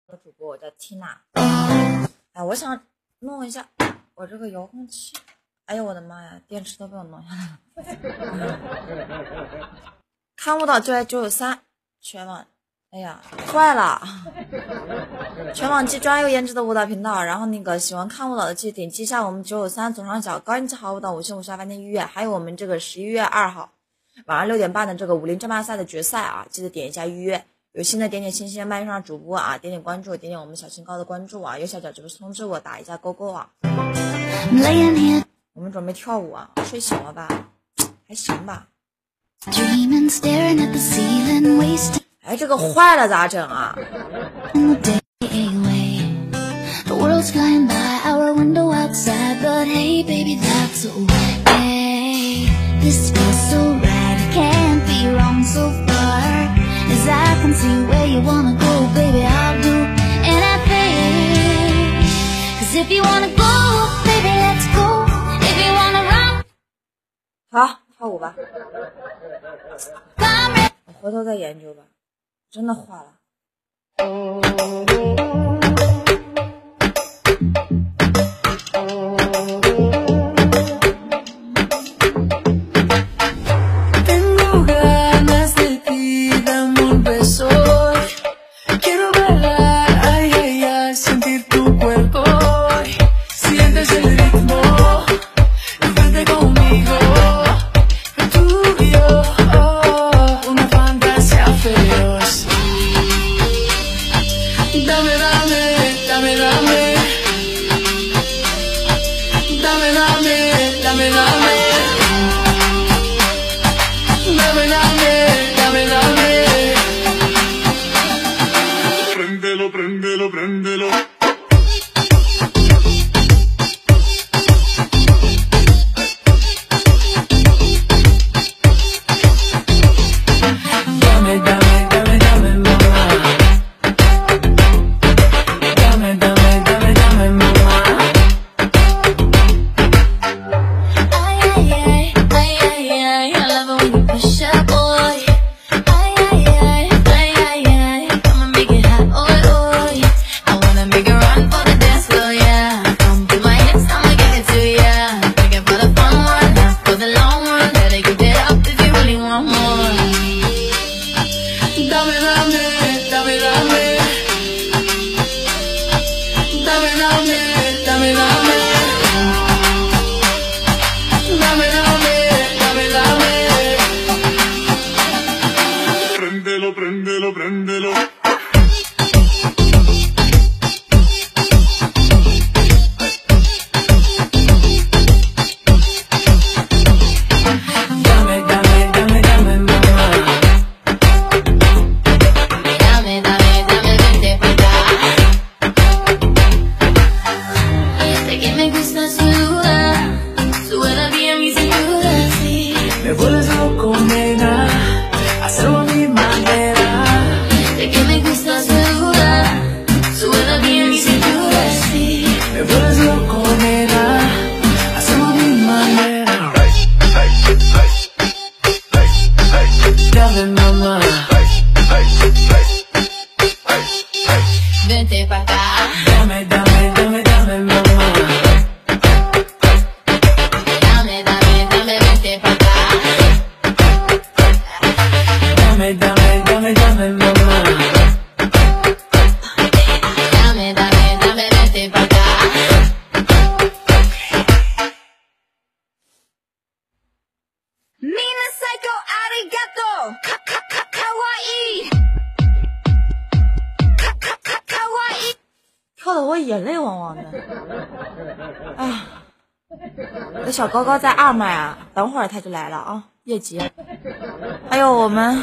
主播，我叫 Tina。哎，我想弄一下我这个遥控器。哎呦我的妈呀，电池都被我弄下来了。看舞蹈就爱993，全网，哎呀，坏了！全网最专有颜值的舞蹈频道。然后那个喜欢看舞蹈的，记得点击一下我们993左上角高音质好舞蹈5星5下饭店预约，还有我们这个11月2号晚上6点半的这个武林争霸赛的决赛啊，记得点一下预约。有新的点点星星麦上主播啊，点点关注，点点我们小新高的关注啊，右下角直播通知我，打一下勾勾啊。我们准备跳舞啊，睡醒了吧？还行吧。哎，这个坏了咋整啊？ I can see where you wanna go, baby, I'll do anything. Cause if you wanna go, baby, let's go. If you wanna run. 好，跳舞吧。我回头再研究吧。真的坏了。跳的我眼泪汪汪的。哎呀，这小高高在2麦啊，等会儿他就来了啊，业绩。还有我们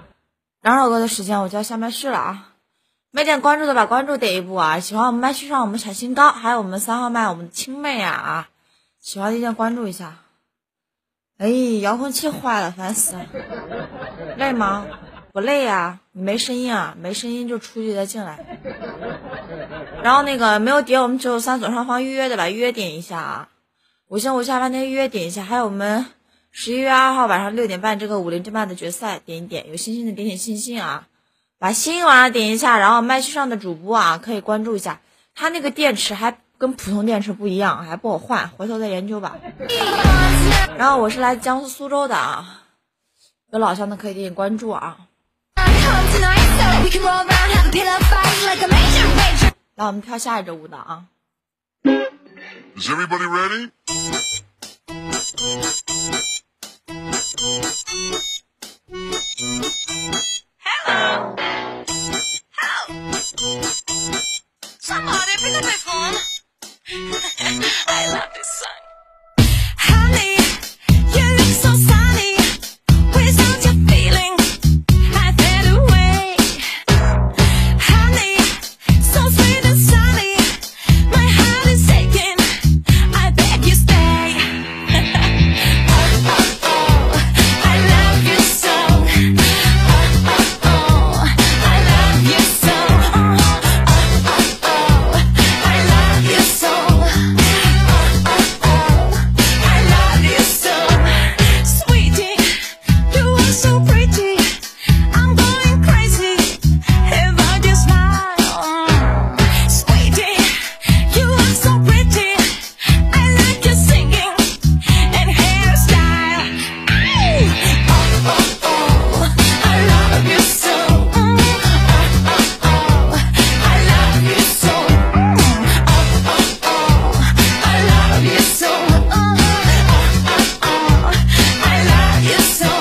2首歌的时间，我就要下麦序了啊。没点关注的把关注点一步啊！喜欢我们麦序上我们小新高，还有我们3号麦我们的青妹啊，喜欢的一定关注一下。哎，遥控器坏了，烦死了。累吗？不累呀，你没声音啊，没声音就出去再进来。然后那个没有点我们993左上方预约的吧，预约点一下啊。5星5下饭店预约点一下，还有我们11月2号晚上6点半这个武林争霸的决赛点一点，有星星的点点星星啊。 把心往上点一下，然后麦序上的主播啊可以关注一下，他那个电池还跟普通电池不一样，还不好换，回头再研究吧。然后我是来自江苏苏州的啊，有老乡的可以点点关注啊。来，我们跳下一支舞蹈啊。 Is everybody ready? Hello. Help. Somebody pick up my phone. I love this song. Honey, you look so sunny. Without your feeling, I fade away. Honey, so sweet and sunny. My heart is aching. I beg you stay. Oh, oh, oh, I love you so. Oh, oh, oh, I love you so. Oh, oh, oh, I love you so. Oh, oh, oh, I love you so. Sweetie, you are so pretty. I'm going crazy about your smile. Sweetie, you are so pretty. I like your singing and hairstyle. Oh, oh, oh, I love you so. Oh, oh, oh, I love you so. Oh, oh, oh, I love you so. Oh, oh, oh, I love you so.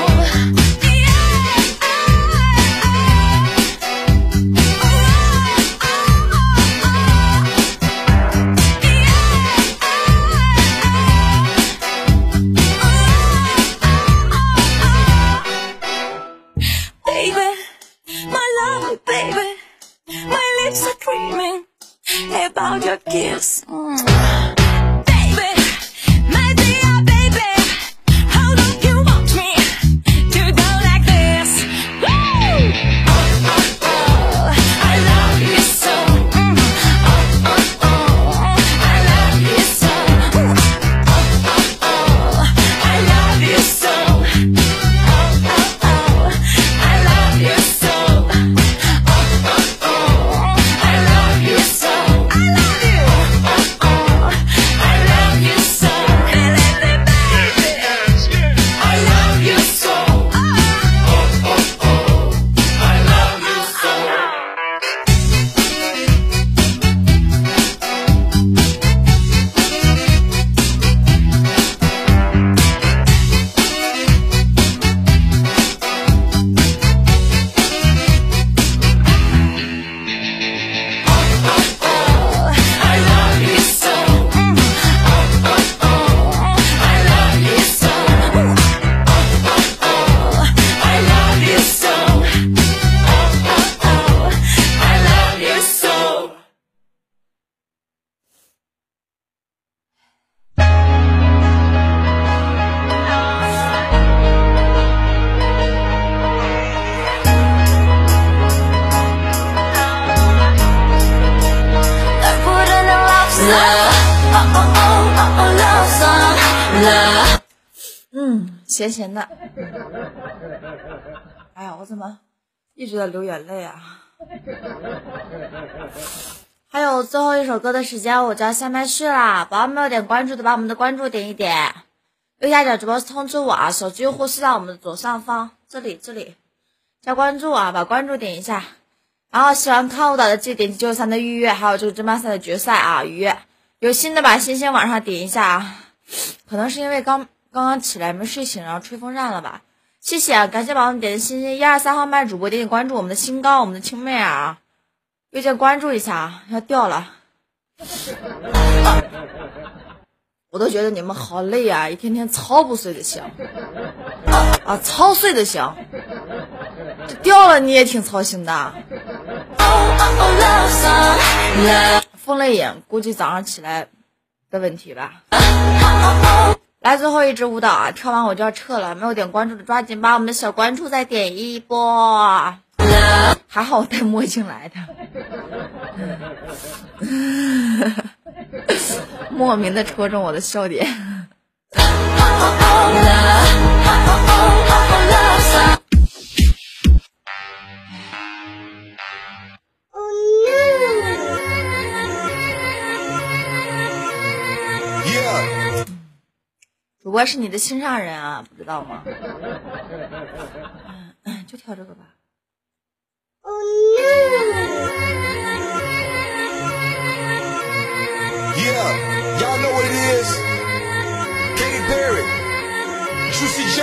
Baby, my lovely baby, my lips are dreaming about your kiss. Baby, my dear baby, how don't you want me to go like this? Woo! Oh, oh, oh, I love you so. Oh, oh, oh, I love you so. Oh, oh, oh, I love you so. Oh, oh, oh, I love you so. Oh, oh, oh, I love you so. I love you. Oh, oh, I love you so. Baby, I love you so. Oh, oh, oh, I love you so. I love you so. Oh, oh, oh, I love you so. Oh, oh, oh, I love you so. Oh, oh, oh, I love you so. 闲闲的。哎呀，我怎么一直在流眼泪啊？还有最后一首歌的时间，我就要下麦序啦！宝宝没有点关注的，把我们的关注点一点。右下角直播通知我啊，手机用户是在我们的左上方，这里加关注啊，把关注点一下。然后喜欢看舞蹈的记得点击93的预约，还有这个争霸赛的决赛啊预约。有新的把星星往上点一下啊，可能是因为刚刚起来没睡醒，然后吹风扇了吧。谢谢啊，感谢宝宝们点的星星，123号麦主播点点关注我们的新高，我们的青妹啊，右键关注一下啊，要掉了。我都觉得你们好累啊，一天天操不睡的行啊，操睡的行，这掉了你也挺操心的。风泪眼估计早上起来的问题吧。来，最后一支舞蹈啊，跳完我就要撤了，没有点关注的抓紧把我们的小关注再点一波。还好我戴墨镜来的，莫名的戳中我的笑点。 主播是你的心上人啊，不知道吗？就跳这个吧。 Yeah, y'all know what it is. Katy Perry, Juicy J.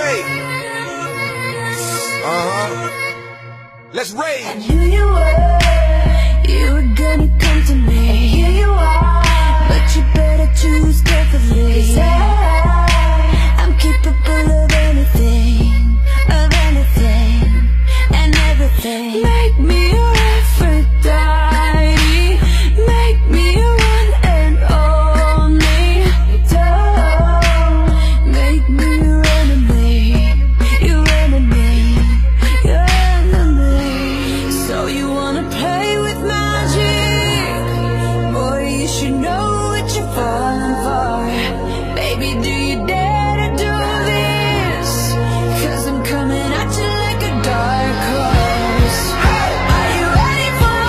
Let's rage. And here you were gonna come to me. And here you are, but you better choose carefully. 'Cause I'm capable of anything, and everything. Make me your Aphrodite, make me your one and only. Don't make me your enemy, your enemy, your enemy. So you wanna play with magic? Boy, you should know what you're falling for. Baby, do you dare to do this? 'Cause I'm coming at you like a dark horse. Are you ready for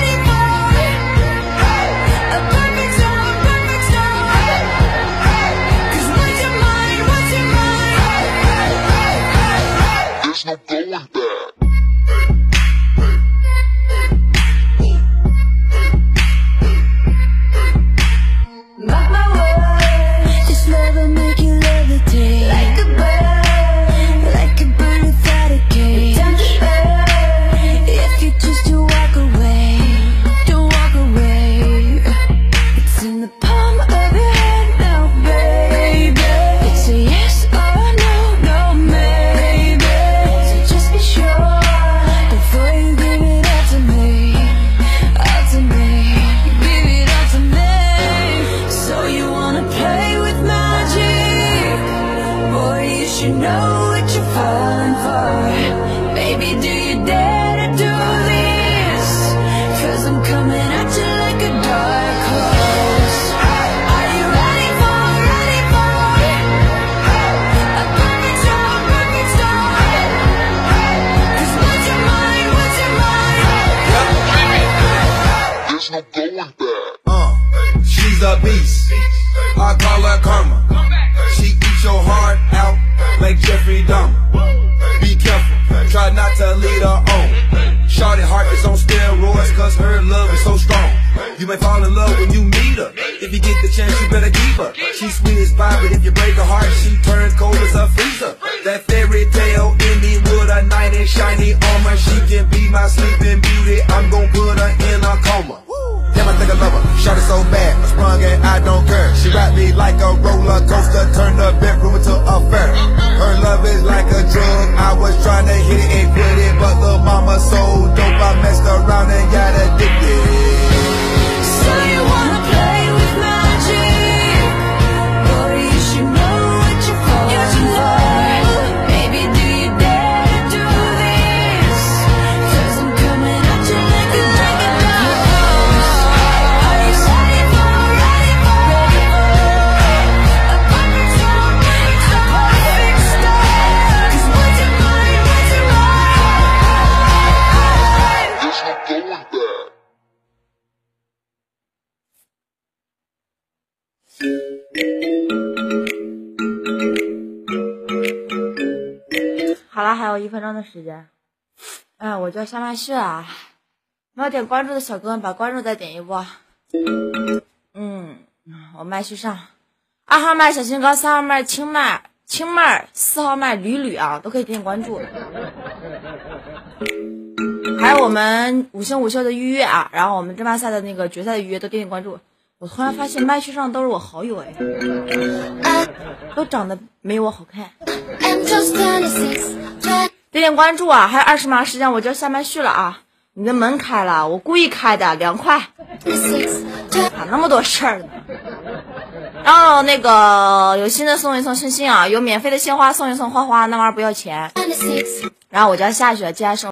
a perfect storm, perfect storm? 'Cause what's your mind, what's your mind? There's no going back. Mark my words, this love will make you levitate. Like a bird without a cage. Time to burn, if you choose to walk away, don't walk away. It's in the palm of your hand now, baby. It's a yes or no, no maybe. So just be sure before you give it all to me, all to me. Give it all to me. So you wanna play with magic? Boy, you should know what you're falling for. Baby, do you dare to do this? 'Cause I'm coming at you like a dark horse. Are you ready for a perfect storm, perfect storm? 'Cause what's your mind, what's your mind? There's no going back. She's a beast. I call her karma. She eats your heart out like Jeffrey Dahmer. Be careful, try not to lead her on. Shorty heart is on steroids 'cause her love is so strong. You may fall in love when you meet her. If you get the chance, you better keep her. She's sweet as pie, but if you break her heart, she turns cold as a freezer. That fairy tale ending with a knight in shiny armor. She can be my sleeping beauty. I'm gon' put her in a coma. Damn, I think I love her. Shot it so bad, I sprung and I don't care. She wrapped me like a roller coaster, turned the bedroom into a fair. Her love is like a drug. I was trying to hit it and quit it, but the mama so dope I messed around and got addicted. So you wanna play with magic? Boy, you should know what you're falling for. Baby, do you dare to do this? 'Cause I'm coming at you like a dark horse. Are you ready for a perfect storm, perfect storm? 'Cause what's your mind, what's your mind? There's no going back. 好了，还有1分钟的时间。我就要下麦序了。没有点关注的小哥们，把关注再点一波。我麦序上，2号麦小心高，3号麦清麦，4号麦吕啊，都可以点关注。还有我们5星5秀的预约啊，然后我们争霸赛的那个决赛的预约都点关注。我突然发现麦序上都是我好友哎，都长得没我好看。点关注啊，还有20秒时间我就要下麦序了啊！你的门开了，我故意开的，凉快。咋那么多事儿呢？然后那个有新的送一送星星啊，有免费的鲜花送一送花花，那玩意儿不要钱。然后我就要下去了，接下来是。